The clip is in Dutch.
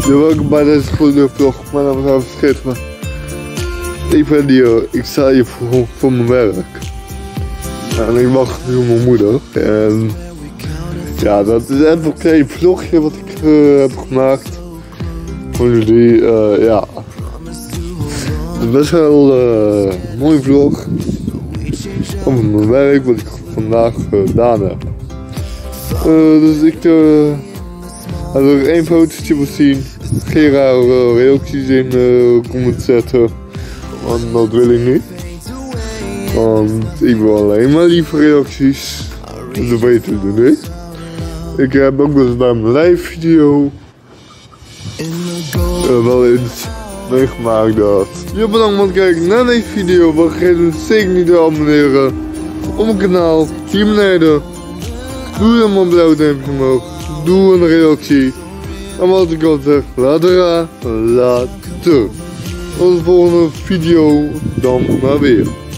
Welkom bij deze goede vlog. Mijn naam is Harvey Schetsma. Ik ben hier, ik sta hier voor mijn werk. En ik wacht nu op mijn moeder. En ja, dat is even een klein vlogje wat ik heb gemaakt. Voor jullie, ja. Het is best wel een mooie vlog. Over mijn werk, wat ik vandaag gedaan heb. Dus ik als er één fotootje wil zien, geen rare reacties in comment zetten. Want dat wil ik niet. Want ik wil alleen maar lieve reacties. Dat weten jullie niet. Ik heb ook wel eens bij mijn live video wel eens meegemaakt dat. Ja, bedankt voor het kijken naar deze video. Vergeet zeker niet te abonneren op mijn kanaal. Hier beneden. Doe helemaal blauw duimpje omhoog. Doe een reactie. En wat ik al zeg, later. Tot de volgende video dan maar weer.